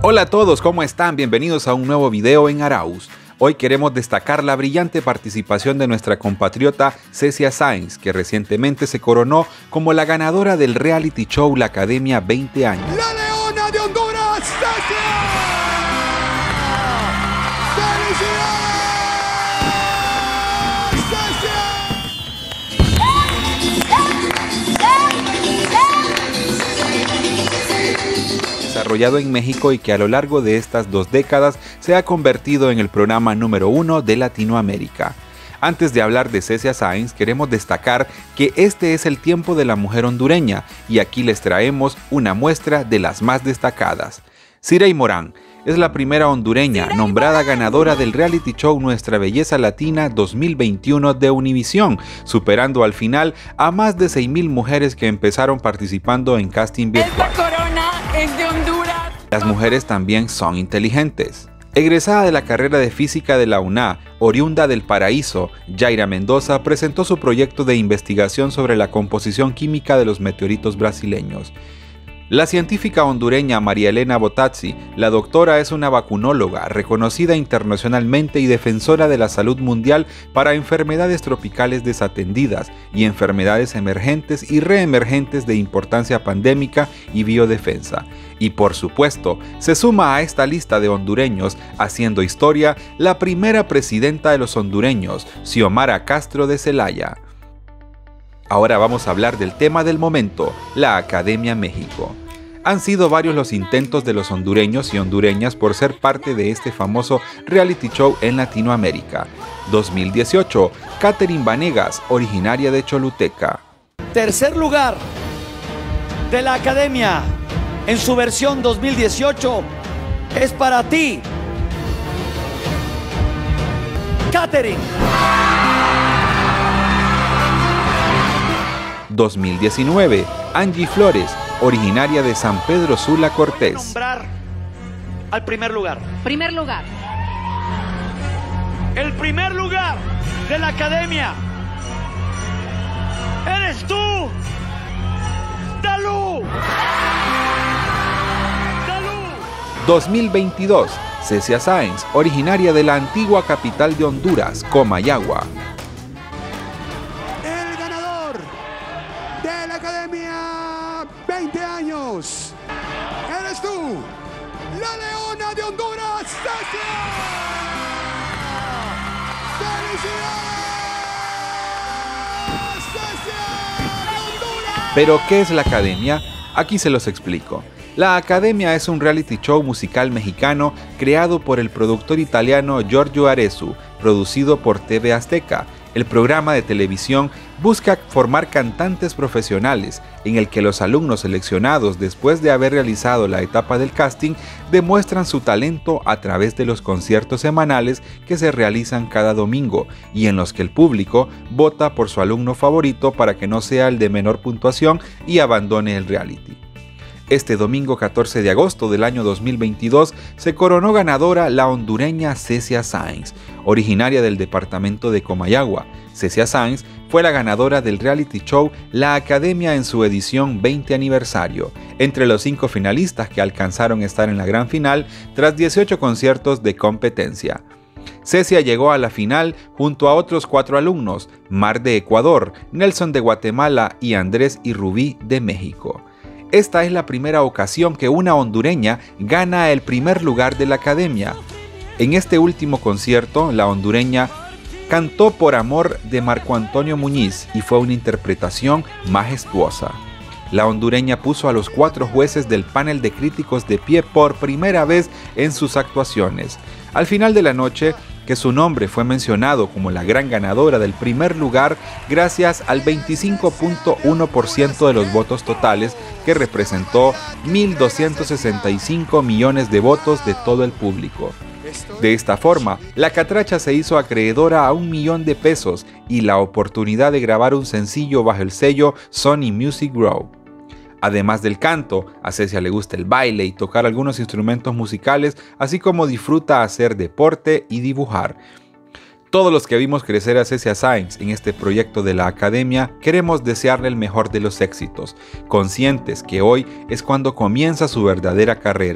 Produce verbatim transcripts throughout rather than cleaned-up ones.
Hola a todos, ¿cómo están? Bienvenidos a un nuevo video en Arauz. Hoy queremos destacar la brillante participación de nuestra compatriota Cecia Sáenz, que recientemente se coronó como la ganadora del reality show La Academia veinte años. ¡La Leona de Honduras, Cecia! ¡Felicidades, Desarrollado en México y que a lo largo de estas dos décadas se ha convertido en el programa número uno de Latinoamérica. Antes de hablar de Cecia Sáenz, queremos destacar que este es el tiempo de la mujer hondureña y aquí les traemos una muestra de las más destacadas. Sirey Morán es la primera hondureña nombrada ganadora del reality show Nuestra Belleza Latina dos mil veintiuno de Univisión, superando al final a más de seis mil mujeres que empezaron participando en casting virtual. Esta corona es de Honduras. Las mujeres también son inteligentes. Egresada de la carrera de física de la U N A, oriunda del Paraíso, Yaira Mendoza presentó su proyecto de investigación sobre la composición química de los meteoritos brasileños. La científica hondureña María Elena Botazzi, la doctora, es una vacunóloga reconocida internacionalmente y defensora de la salud mundial para enfermedades tropicales desatendidas y enfermedades emergentes y reemergentes de importancia pandémica y biodefensa. Y por supuesto, se suma a esta lista de hondureños haciendo historia la primera presidenta de los hondureños, Xiomara Castro de Celaya. Ahora vamos a hablar del tema del momento, la Academia México. Han sido varios los intentos de los hondureños y hondureñas por ser parte de este famoso reality show en Latinoamérica. dos mil dieciocho, Catherine Vanegas, originaria de Choluteca. Tercer lugar de la Academia en su versión dos mil dieciocho es para ti, Catherine. dos mil diecinueve, Angie Flores, originaria de San Pedro Sula Cortés. Nombrar al primer lugar. Primer lugar. El primer lugar de la Academia eres tú, Dalú. Dalú. dos mil veintidós, Cecia Sáenz, originaria de la antigua capital de Honduras, Comayagua. de la Academia veinte años! ¡Eres tú, la Leona de Honduras, Cecia! ¡Felicidades, Cecia de Honduras! ¿Pero qué es la Academia? Aquí se los explico. La Academia es un reality show musical mexicano creado por el productor italiano Giorgio Arezzo, producido por T V Azteca. El programa de televisión busca formar cantantes profesionales, en el que los alumnos seleccionados después de haber realizado la etapa del casting demuestran su talento a través de los conciertos semanales que se realizan cada domingo y en los que el público vota por su alumno favorito para que no sea el de menor puntuación y abandone el reality. Este domingo catorce de agosto del año dos mil veintidós se coronó ganadora la hondureña Cecia Sáenz, originaria del departamento de Comayagua. Cecia Sáenz fue la ganadora del reality show La Academia en su edición veinte aniversario, entre los cinco finalistas que alcanzaron a estar en la gran final tras dieciocho conciertos de competencia. Cecia llegó a la final junto a otros cuatro alumnos, Mar de Ecuador, Nelson de Guatemala y Andrés y Rubí de México. Esta es la primera ocasión que una hondureña gana el primer lugar de la Academia. En este último concierto, la hondureña cantó Por Amor de Marco Antonio Muñiz y fue una interpretación majestuosa. La hondureña puso a los cuatro jueces del panel de críticos de pie por primera vez en sus actuaciones. Al final de la noche, que su nombre fue mencionado como la gran ganadora del primer lugar gracias al veinticinco punto uno por ciento de los votos totales, que representó mil doscientos sesenta y cinco millones de votos de todo el público. De esta forma, la catracha se hizo acreedora a un millón de pesos y la oportunidad de grabar un sencillo bajo el sello Sony Music Group. Además del canto, a Cecia le gusta el baile y tocar algunos instrumentos musicales, así como disfruta hacer deporte y dibujar. Todos los que vimos crecer a Cecia Sáenz en este proyecto de la Academia queremos desearle el mejor de los éxitos, conscientes que hoy es cuando comienza su verdadera carrera.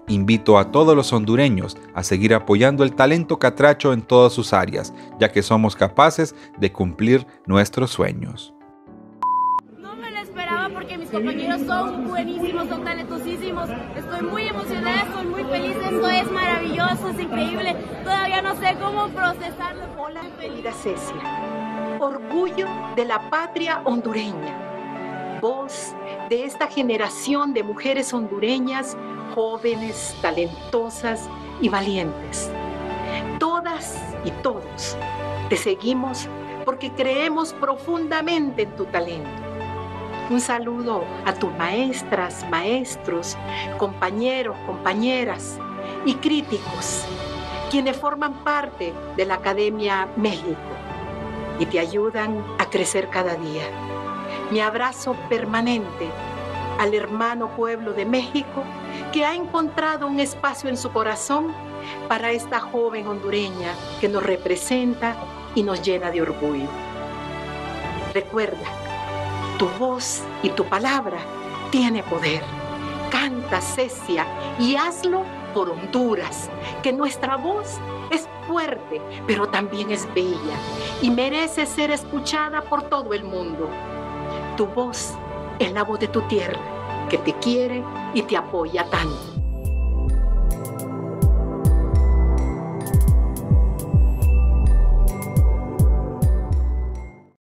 Invito a todos los hondureños a seguir apoyando el talento catracho en todas sus áreas, ya que somos capaces de cumplir nuestros sueños. No me lo esperaba porque mis compañeros son buenísimos, son talentosísimos. Estoy muy emocionada, estoy muy feliz, esto es maravilloso, es increíble. Todavía no sé cómo procesarlo. Hola, querida Cecia, orgullo de la patria hondureña, voz de esta generación de mujeres hondureñas, jóvenes, talentosas y valientes. Todas y todos te seguimos porque creemos profundamente en tu talento. Un saludo a tus maestras, maestros, compañeros, compañeras y críticos, quienes forman parte de la Academia México y te ayudan a crecer cada día. Mi abrazo permanente al hermano pueblo de México, que ha encontrado un espacio en su corazón para esta joven hondureña que nos representa y nos llena de orgullo. Recuerda, tu voz y tu palabra tiene poder. Canta, Cecia, y hazlo por Honduras, que nuestra voz es fuerte, pero también es bella y merece ser escuchada por todo el mundo. Tu voz es la voz de tu tierra, que te quiere y te apoya tanto.